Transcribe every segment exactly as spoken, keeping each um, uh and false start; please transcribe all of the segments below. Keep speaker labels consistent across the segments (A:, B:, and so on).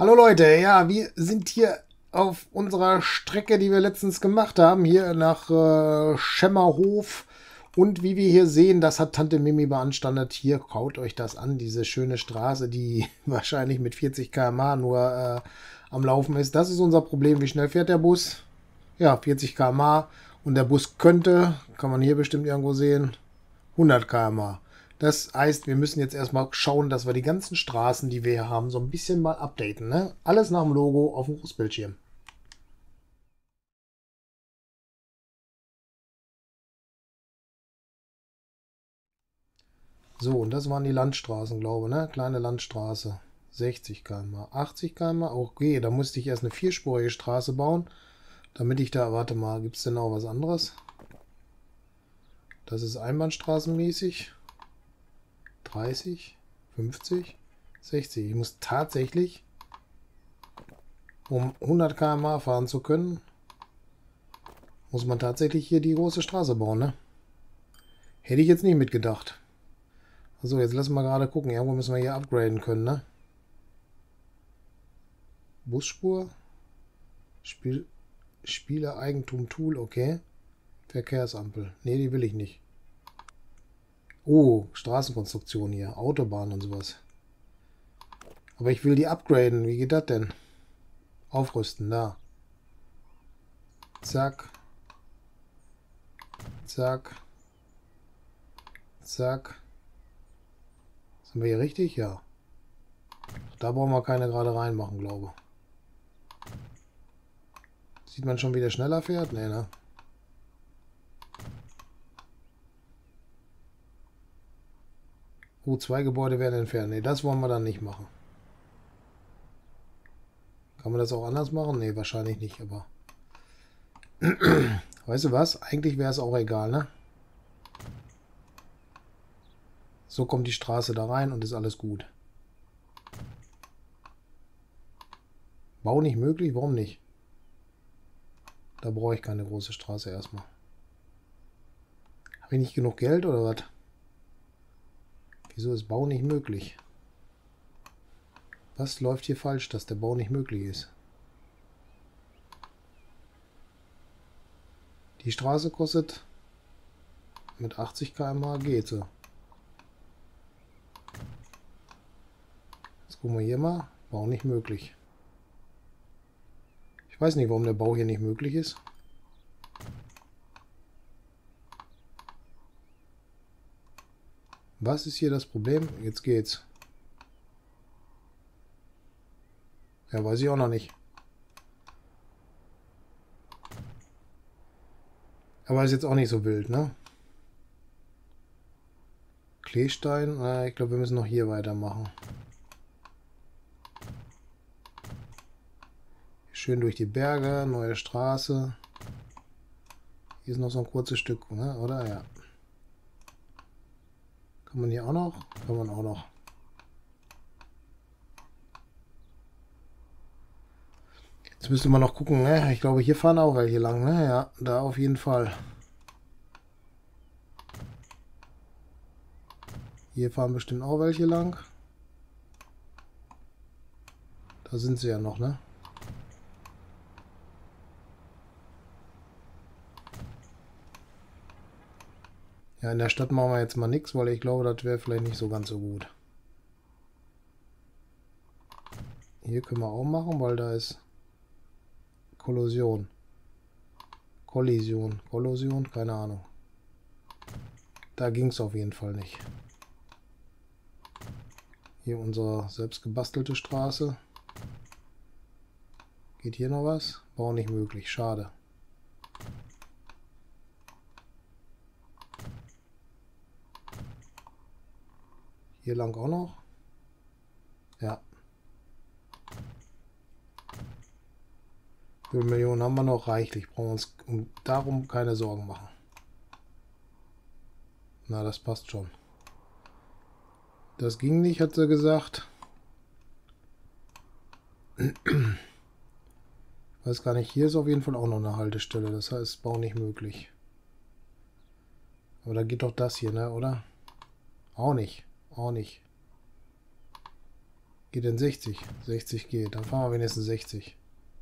A: Hallo Leute, ja, wir sind hier auf unserer Strecke, die wir letztens gemacht haben, hier nach äh, Schemmerhof. Und wie wir hier sehen, das hat Tante Mimi beanstandet. Hier, schaut euch das an, diese schöne Straße, die wahrscheinlich mit vierzig Kilometer pro Stunde nur äh, am Laufen ist. Das ist unser Problem. Wie schnell fährt der Bus? Ja, vierzig Kilometer pro Stunde. Und der Bus könnte, kann man hier bestimmt irgendwo sehen, hundert Kilometer pro Stunde. Das heißt, wir müssen jetzt erstmal schauen, dass wir die ganzen Straßen, die wir hier haben, so ein bisschen mal updaten. Ne? Alles nach dem Logo auf dem Großbildschirm. So, und das waren die Landstraßen, glaube ich. Ne? Kleine Landstraße. sechzig Kilometer pro Stunde. achtzig Kilometer pro Stunde. Okay, da musste ich erst eine vierspurige Straße bauen, damit ich da, warte mal, gibt es denn auch was anderes? Das ist einbahnstraßenmäßig. dreißig, fünfzig, sechzig. Ich muss tatsächlich, um hundert Kilometer pro Stunde fahren zu können, muss man tatsächlich hier die große Straße bauen, ne? Hätte ich jetzt nicht mitgedacht. Also jetzt lassen wir gerade gucken. Irgendwo müssen wir hier upgraden können, ne? Busspur. Spiel, Spielereigentum Tool, okay. Verkehrsampel. Ne, die will ich nicht. Oh, Straßenkonstruktion hier. Autobahn und sowas. Aber ich will die upgraden. Wie geht das denn? Aufrüsten, da. Zack. Zack. Zack. Sind wir hier richtig? Ja. Da brauchen wir keine gerade reinmachen, glaube ich. Sieht man schon, wie der schneller fährt? Nee, ne? Oh, zwei Gebäude werden entfernt. Ne, das wollen wir dann nicht machen. Kann man das auch anders machen? Ne, wahrscheinlich nicht, aber... Weißt du was? Eigentlich wäre es auch egal, ne? So kommt die Straße da rein und ist alles gut. Bau nicht möglich? Warum nicht? Da brauche ich keine große Straße erstmal. Habe ich nicht genug Geld oder was? Wieso ist Bau nicht möglich? Was läuft hier falsch, dass der Bau nicht möglich ist? Die Straße kostet mit achtzig Kilometer pro Stunde geht so. Jetzt gucken wir hier mal. Bau nicht möglich. Ich weiß nicht, warum der Bau hier nicht möglich ist. Was ist hier das Problem? Jetzt geht's. Ja, weiß ich auch noch nicht. Aber ist jetzt auch nicht so wild, ne? Kleestein. Äh, ich glaube, wir müssen noch hier weitermachen. Schön durch die Berge, neue Straße. Hier ist noch so ein kurzes Stück, ne? Oder? Ja. Kann man hier auch noch? Kann man auch noch. Jetzt müsste man noch gucken, ne? Ich glaube, hier fahren auch welche lang, ne? Ja, da auf jeden Fall. Hier fahren bestimmt auch welche lang. Da sind sie ja noch, ne? Ja, in der Stadt machen wir jetzt mal nichts, weil ich glaube, das wäre vielleicht nicht so ganz so gut. Hier können wir auch machen, weil da ist Kollision. Kollision. Kollision? Keine Ahnung. Da ging es auf jeden Fall nicht. Hier unsere selbst gebastelte Straße. Geht hier noch was? Bau nicht möglich. Schade. Hier lang auch noch? Ja. Wie viele Millionen haben wir noch? Reichlich. Brauchen wir uns um darum keine Sorgen machen. Na, das passt schon. Das ging nicht, hat sie gesagt. Weiß gar nicht, hier ist auf jeden Fall auch noch eine Haltestelle. Das heißt, Bau nicht möglich. Aber da geht doch das hier, ne, oder? Auch nicht. Auch nicht. Geht denn sechzig? sechzig geht. Dann fahren wir wenigstens sechzig.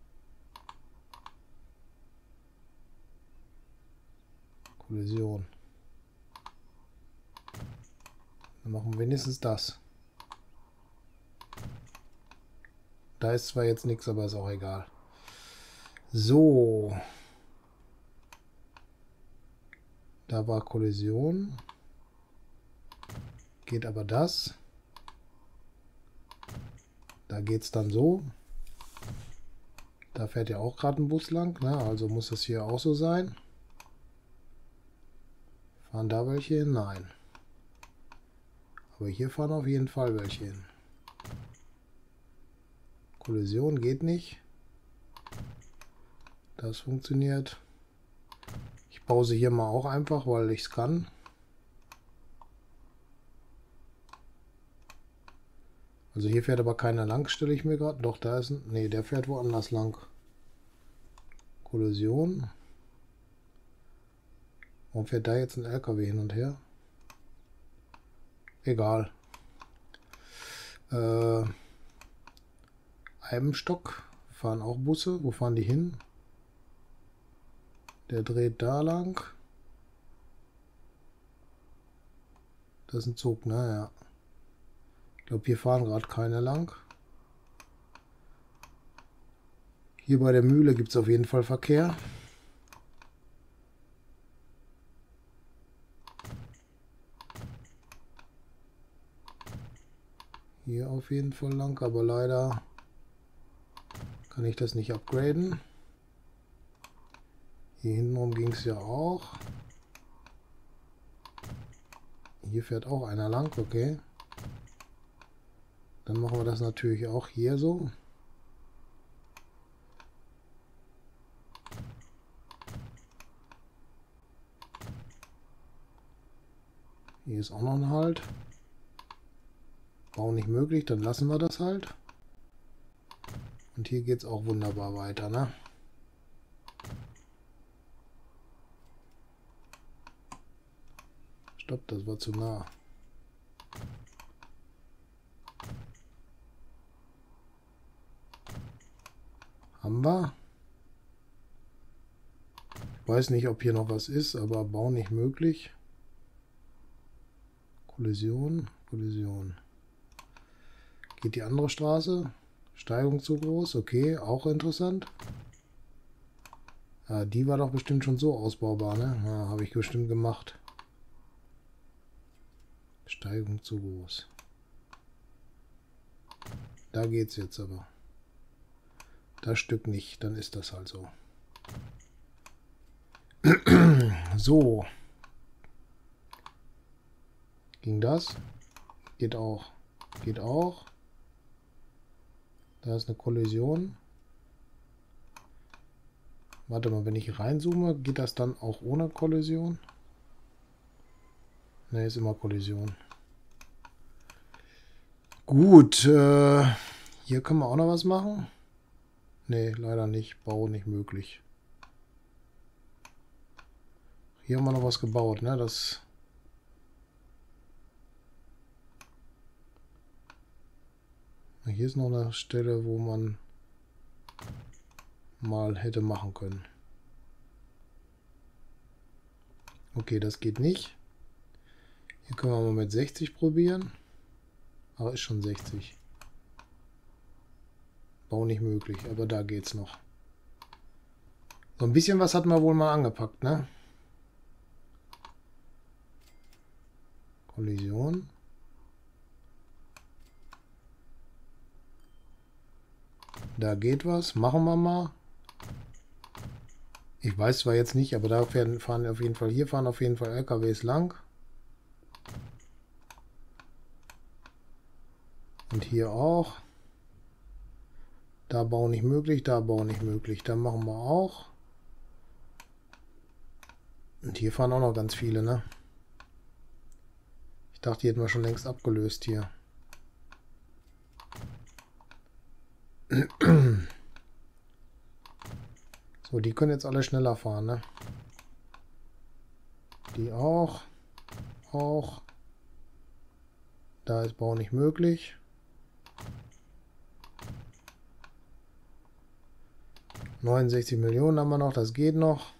A: Kollision. Dann machen wir wenigstens das. Da ist zwar jetzt nichts, aber ist auch egal. So. Da war Kollision. Geht aber das. Da geht es dann so. Da fährt ja auch gerade ein Bus lang. Ne? Also muss das hier auch so sein. Fahren da welche hin? Nein. Aber hier fahren auf jeden Fall welche hin. Kollision geht nicht. Das funktioniert. Ich baue sie hier mal auch einfach, weil ich es kann. Also hier fährt aber keiner lang, stelle ich mir gerade. Doch, da ist ein... Ne, der fährt woanders lang. Kollision. Warum fährt da jetzt ein L K W hin und her? Egal. Äh, Eibenstock fahren auch Busse. Wo fahren die hin? Der dreht da lang. Das ist ein Zug, ne? Ja. Ich glaube, hier fahren gerade keine lang. Hier bei der Mühle gibt es auf jeden Fall Verkehr. Hier auf jeden Fall lang, aber leider kann ich das nicht upgraden. Hier hintenrum ging es ja auch. Hier fährt auch einer lang, okay. Dann machen wir das natürlich auch hier so. Hier ist auch noch ein Halt. Bau nicht möglich, dann lassen wir das halt. Und hier geht es auch wunderbar weiter, ne? Stopp, das war zu nah. Haben wir. Ich weiß nicht, ob hier noch was ist, aber Bau nicht möglich. Kollision, Kollision. Geht die andere Straße? Steigung zu groß, okay, auch interessant. Ja, die war doch bestimmt schon so ausbaubar, ne? Ja, habe ich bestimmt gemacht. Steigung zu groß. Da geht's jetzt aber. Das Stück nicht, dann ist das halt so. So. Ging das? Geht auch. Geht auch. Da ist eine Kollision. Warte mal, wenn ich reinzoome, geht das dann auch ohne Kollision? Ne, ist immer Kollision. Gut, äh, hier können wir auch noch was machen. Ne, leider nicht. Bau nicht möglich. Hier haben wir noch was gebaut, ne? Das... Hier ist noch eine Stelle, wo man mal hätte machen können. Okay, das geht nicht. Hier können wir mal mit sechzig probieren. Aber ist schon sechzig. Bau nicht möglich, aber da geht's noch. So ein bisschen was hat man wohl mal angepackt, ne? Kollision. Da geht was. Machen wir mal. Ich weiß zwar jetzt nicht, aber da fahren auf jeden Fall, hier fahren auf jeden Fall L K Ws lang. Und hier auch. Da Bau nicht möglich, da Bau nicht möglich. Da machen wir auch. Und hier fahren auch noch ganz viele, ne? Ich dachte, die hätten wir schon längst abgelöst hier. So, die können jetzt alle schneller fahren, ne? Die auch. Auch. Da ist Bau nicht möglich. neunundsechzig Millionen haben wir noch, das geht noch.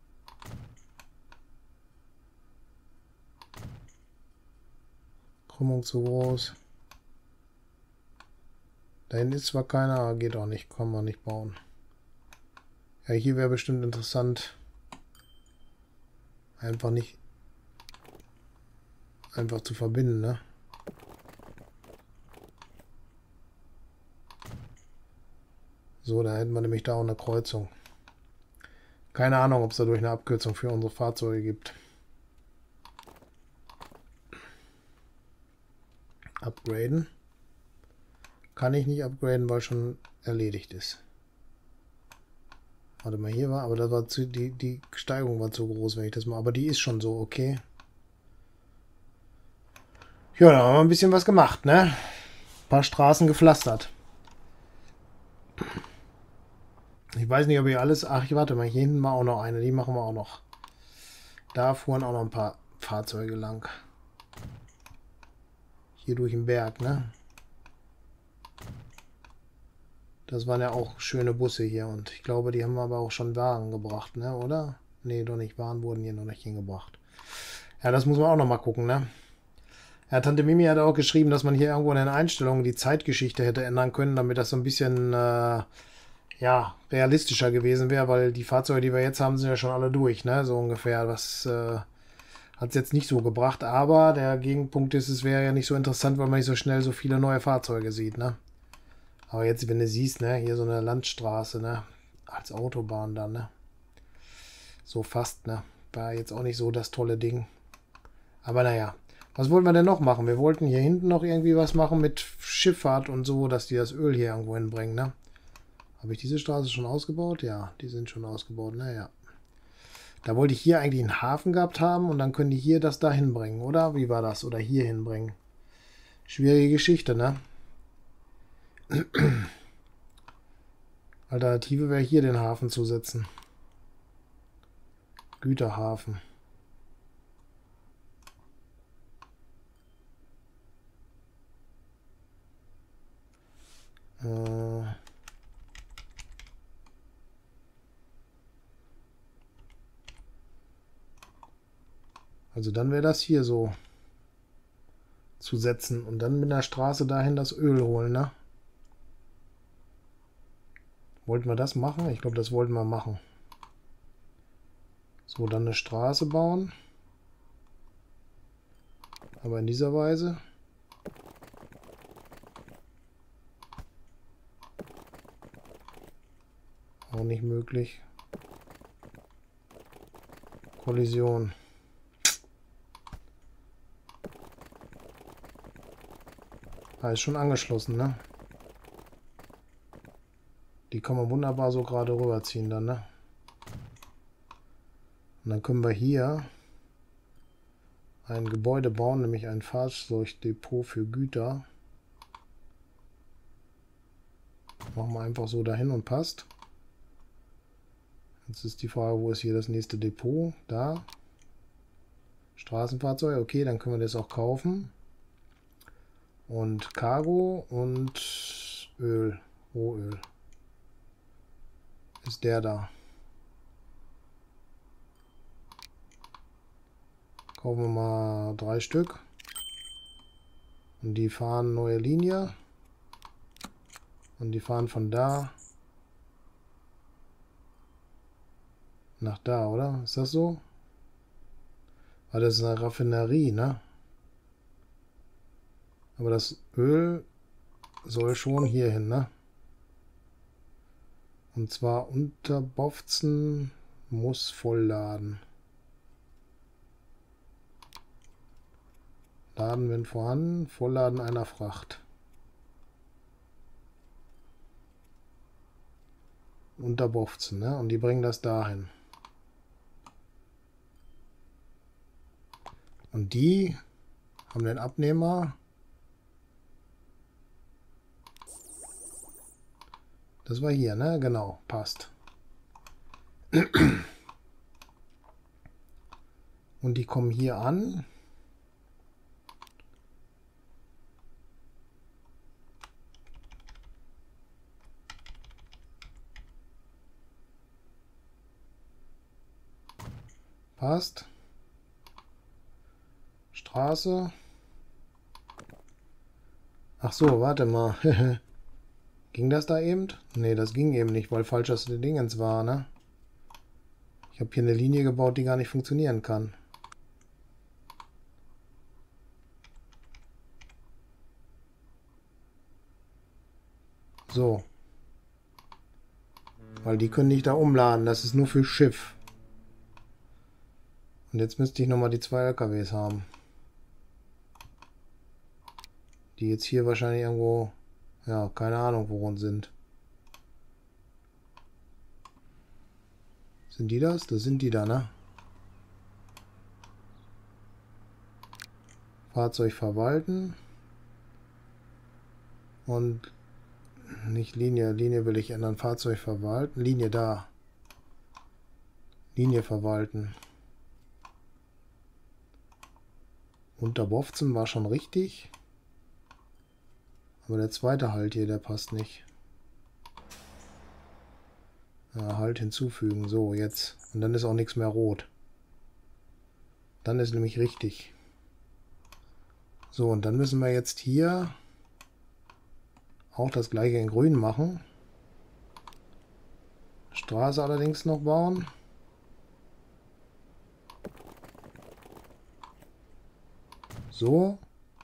A: Krümmung zu groß. Da hinten ist zwar keiner, aber geht auch nicht, kann man nicht bauen. Ja, hier wäre bestimmt interessant. Einfach nicht einfach zu verbinden, ne? So, da hätten wir nämlich da auch eine Kreuzung. Keine Ahnung, ob es dadurch eine Abkürzung für unsere Fahrzeuge gibt. Upgraden. Kann ich nicht upgraden, weil schon erledigt ist. Warte mal, hier war, aber das war zu, die, die Steigung war zu groß, wenn ich das mal. Aber die ist schon so, okay. Ja, da haben wir ein bisschen was gemacht, ne? Ein paar Straßen gepflastert. Ich weiß nicht, ob ich alles... Ach, ich warte mal, hier hinten war auch noch eine. Die machen wir auch noch. Da fuhren auch noch ein paar Fahrzeuge lang. Hier durch den Berg, ne? Das waren ja auch schöne Busse hier. Und ich glaube, die haben aber auch schon Waren gebracht, ne? Oder? Nee, doch nicht. Waren wurden hier noch nicht hingebracht. Ja, das muss man auch noch mal gucken, ne? Ja, Tante Mimi hat auch geschrieben, dass man hier irgendwo in den Einstellungen die Zeitgeschichte hätte ändern können, damit das so ein bisschen... Äh, ja, realistischer gewesen wäre, weil die Fahrzeuge, die wir jetzt haben, sind ja schon alle durch, ne? So ungefähr. Das äh, hat es jetzt nicht so gebracht, aber der Gegenpunkt ist, es wäre ja nicht so interessant, weil man nicht so schnell so viele neue Fahrzeuge sieht, ne? Aber jetzt, wenn du siehst, ne, hier so eine Landstraße, ne? Als Autobahn dann, ne? So fast, ne? War jetzt auch nicht so das tolle Ding. Aber naja. Was wollten wir denn noch machen? Wir wollten hier hinten noch irgendwie was machen mit Schifffahrt und so, dass die das Öl hier irgendwo hinbringen, ne? Habe ich diese Straße schon ausgebaut? Ja, die sind schon ausgebaut. Naja. Da wollte ich hier eigentlich einen Hafen gehabt haben und dann können die hier das da hinbringen, oder? Wie war das? Oder hier hinbringen. Schwierige Geschichte, ne? Alternative wäre hier den Hafen zu setzen. Güterhafen. Äh... Also dann wäre das hier so zu setzen und dann mit der Straße dahin das Öl holen, ne? Wollten wir das machen? Ich glaube, das wollten wir machen. So, dann eine Straße bauen. Aber in dieser Weise. Auch nicht möglich. Kollision. Ah, ist schon angeschlossen, ne? Die kann man wunderbar so gerade rüberziehen dann, ne? Und dann können wir hier ein Gebäude bauen, nämlich ein Fahrzeugdepot für Güter. Machen wir einfach so dahin und passt. Jetzt ist die Frage, wo ist hier das nächste Depot? Da. Straßenfahrzeug, okay, dann können wir das auch kaufen. Und Cargo und Öl, Rohöl. Ist der da. Kaufen wir mal drei Stück. Und die fahren neue Linie. Und die fahren von da nach da, oder? Ist das so? Ah, das ist eine Raffinerie, ne? Aber das Öl soll schon hier hin, ne? Und zwar unter Bofzen muss vollladen. Laden, wenn vorhanden. Vollladen einer Fracht. Unter Bofzen, ne? Und die bringen das dahin. Und die haben den Abnehmer. Das war hier, ne? Genau, passt. Und die kommen hier an. Passt. Straße. Ach so, warte mal. Ging das da eben? Ne, das ging eben nicht, weil falsch das Dingens war, ne? Ich habe hier eine Linie gebaut, die gar nicht funktionieren kann. So. Weil die können nicht da umladen. Das ist nur für Schiff. Und jetzt müsste ich nochmal die zwei L K Ws haben. Die jetzt hier wahrscheinlich irgendwo... Ja, keine Ahnung, worin sind. Sind die das? Das sind die da, ne? Fahrzeug verwalten. Und nicht Linie. Linie will ich ändern. Fahrzeug verwalten. Linie da. Linie verwalten. Unterbofzen war schon richtig. Aber der zweite Halt hier, der passt nicht. Ja, Halt hinzufügen. So, jetzt. Und dann ist auch nichts mehr rot. Dann ist nämlich richtig. So, und dann müssen wir jetzt hier auch das gleiche in grün machen. Straße allerdings noch bauen. So.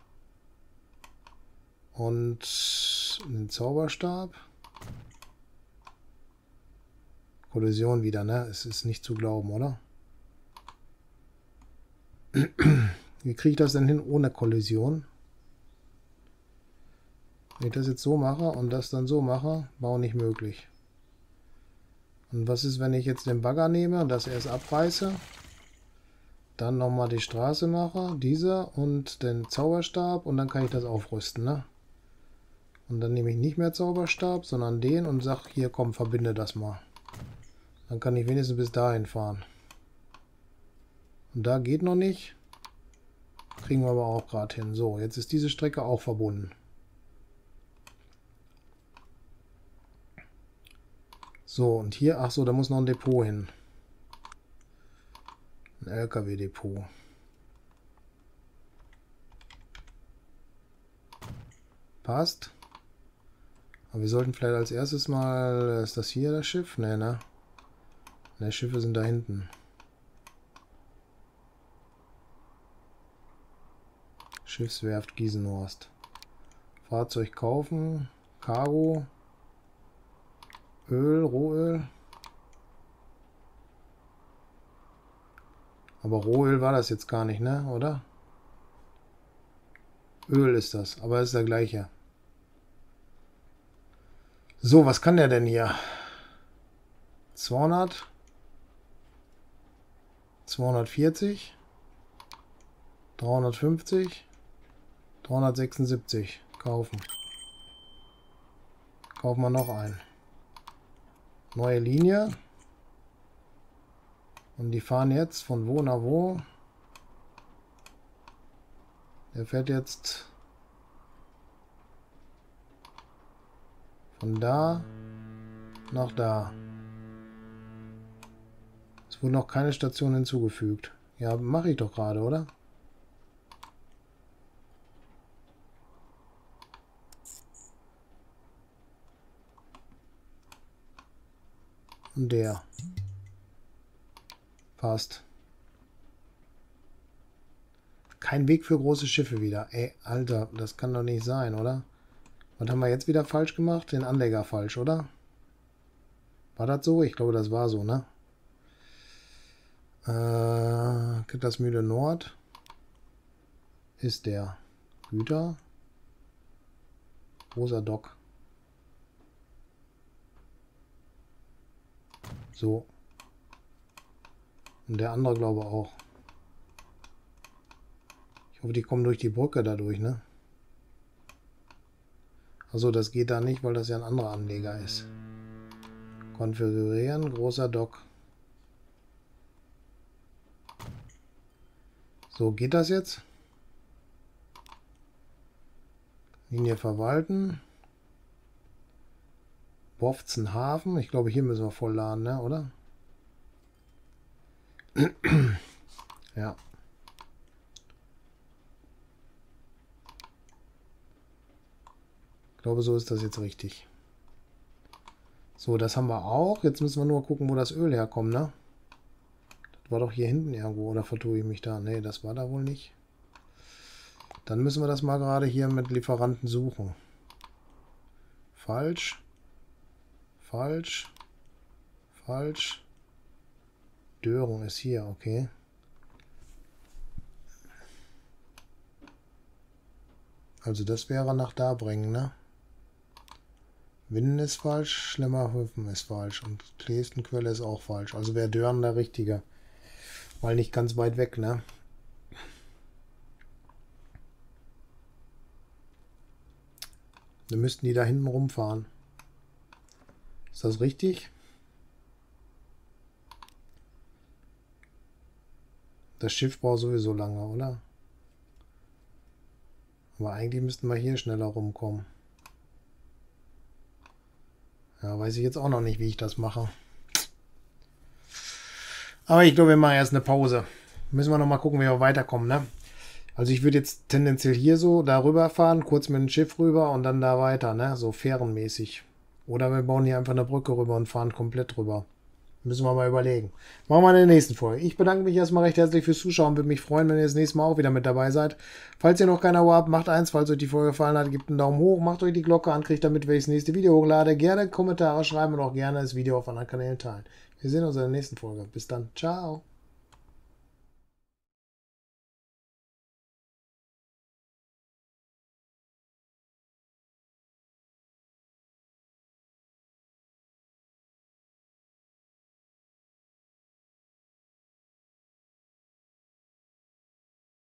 A: Und den Zauberstab. Kollision wieder, ne? Es ist nicht zu glauben, oder? Wie kriege ich das denn hin ohne Kollision? Wenn ich das jetzt so mache und das dann so mache, war auch nicht möglich. Und was ist, wenn ich jetzt den Bagger nehme und das erst abreiße? Dann nochmal die Straße mache, diese und den Zauberstab und dann kann ich das aufrüsten, ne? Und dann nehme ich nicht mehr Zauberstab, sondern den und sage, hier komm, verbinde das mal. Dann kann ich wenigstens bis dahin fahren. Und da geht noch nicht. Kriegen wir aber auch gerade hin. So, jetzt ist diese Strecke auch verbunden. So, und hier, ach so, da muss noch ein Depot hin. Ein L K W-Depot. Passt. Aber wir sollten vielleicht als erstes mal... Ist das hier das Schiff? Ne, ne? Ne, Schiffe sind da hinten. Schiffswerft Giesenhorst. Fahrzeug kaufen. Cargo. Öl, Rohöl. Aber Rohöl war das jetzt gar nicht, ne? Oder? Öl ist das, aber es ist der gleiche. So, was kann der denn hier? zweihundert. zweihundertvierzig. dreihundertfünfzig. dreihundertsechsundsiebzig. Kaufen. Kaufen wir noch einen. Neue Linie. Und die fahren jetzt von wo nach wo? Der fährt jetzt von da nach da. Es wurde noch keine Station hinzugefügt. Ja, mache ich doch gerade, oder? Und der. Passt. Kein Weg für große Schiffe wieder. Ey, Alter, das kann doch nicht sein, oder? Was haben wir jetzt wieder falsch gemacht? Den Anleger falsch, oder? War das so? Ich glaube, das war so, ne? Äh, Kittersmühle Nord. Ist der. Güter. Rosa Dock. So. Und der andere glaube auch. Ich hoffe, die kommen durch die Brücke dadurch, ne? Also das geht da nicht, weil das ja ein anderer Anleger ist. Konfigurieren, großer Dock. So, geht das jetzt? Linie verwalten. Bofzen Hafen. Ich glaube, hier müssen wir voll laden, ne? Oder? Ja. Ich glaube, so ist das jetzt richtig. So, das haben wir auch. Jetzt müssen wir nur gucken, wo das Öl herkommt, ne? Das war doch hier hinten irgendwo. Oder vertue ich mich da? Ne, das war da wohl nicht. Dann müssen wir das mal gerade hier mit Lieferanten suchen. Falsch. Falsch. Falsch. Dörung ist hier, okay. Also das wäre nach da bringen, ne? Winden ist falsch, Schlemmerhöfen ist falsch und Klestenquelle ist auch falsch. Also wäre Dörren der richtige. Weil nicht ganz weit weg, ne? Dann müssten die da hinten rumfahren. Ist das richtig? Das Schiff braucht sowieso lange, oder? Aber eigentlich müssten wir hier schneller rumkommen. Ja, weiß ich jetzt auch noch nicht, wie ich das mache. Aber ich glaube, wir machen erst eine Pause. Müssen wir noch mal gucken, wie wir weiterkommen, ne? Also ich würde jetzt tendenziell hier so darüber fahren, kurz mit dem Schiff rüber und dann da weiter, ne? So fährenmäßig. Oder wir bauen hier einfach eine Brücke rüber und fahren komplett rüber. Müssen wir mal überlegen. Machen wir in der nächsten Folge. Ich bedanke mich erstmal recht herzlich fürs Zuschauen. Würde mich freuen, wenn ihr das nächste Mal auch wieder mit dabei seid. Falls ihr noch kein Abo habt, macht eins. Falls euch die Folge gefallen hat, gebt einen Daumen hoch. Macht euch die Glocke an, kriegt damit, wenn ich das nächste Video hochlade. Gerne Kommentare schreiben und auch gerne das Video auf anderen Kanälen teilen. Wir sehen uns in der nächsten Folge. Bis dann. Ciao.